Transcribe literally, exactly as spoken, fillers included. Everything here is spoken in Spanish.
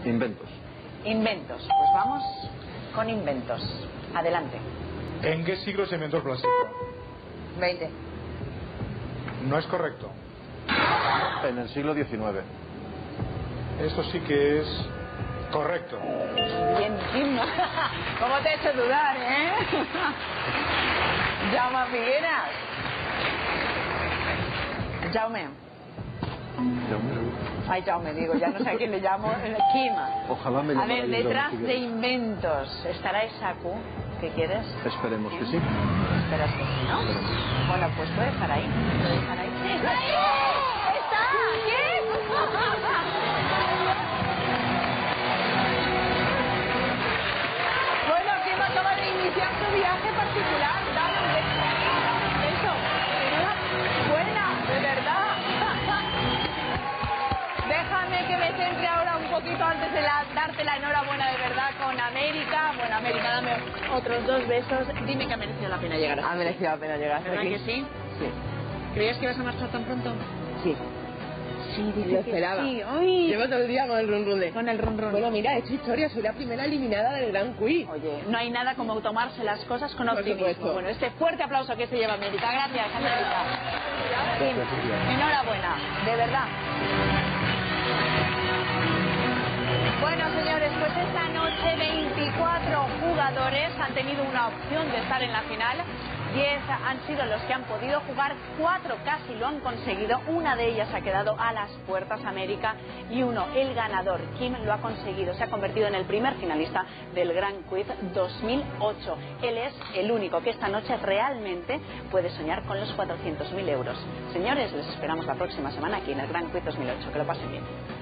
Inventos. Inventos. Pues vamos con inventos. Adelante. ¿En qué siglo se inventó el plástico? veinte. No es correcto. En el siglo diecinueve. Esto sí que es correcto. Bien, Kim. ¿Cómo te he hecho dudar, eh? Jaume Figueras. Jaume. Ay, Jaume, digo, ya no sé a quién le llamo. Kim. Ojalá me A llamara ver, yo detrás Jaume de Figueras. inventos, ¿estará Esaku? ¿Qué quieres? Esperemos que sí. Esperas que sí, ¿no? Bueno, pues puede estar ahí. Puede estar ahí. ¡Sí, está ahí! ¡Está! ¿Qué? Bueno, Kim acaba de iniciar su viaje particular. Dale un beso. Un beso. Enhorabuena, de verdad. Déjame que me centre ahora un poquito antes de la, darte la enhorabuena de verdad con América. Bueno, América, dame otros dos besos. Dime que ha merecido la pena llegar hasta Ha aquí. merecido la pena llegar hasta ¿Verdad aquí. que sí? Sí. ¿Creías que ibas a marchar tan pronto? Sí. Sí, dice Lo que esperaba. sí. Ay. Llevo todo el día con el run run de... Con el run run. Bueno, mira, he hecho historia. Soy la primera eliminada del Gran Quiz. Oye, no hay nada como tomarse las cosas con Por optimismo. supuesto. Bueno, este fuerte aplauso que se lleva América. Gracias, América. Sí, enhorabuena, de verdad. Bueno, señores, pues esta noche veinticuatro jugadores han tenido una opción de estar en la final. diez han sido los que han podido jugar, cuatro casi lo han conseguido, una de ellas ha quedado a las puertas, América, y uno, el ganador, Kim, lo ha conseguido, se ha convertido en el primer finalista del Gran Quiz dos mil ocho. Él es el único que esta noche realmente puede soñar con los cuatrocientos mil euros. Señores, les esperamos la próxima semana aquí en el Gran Quiz dos mil ocho. Que lo pasen bien.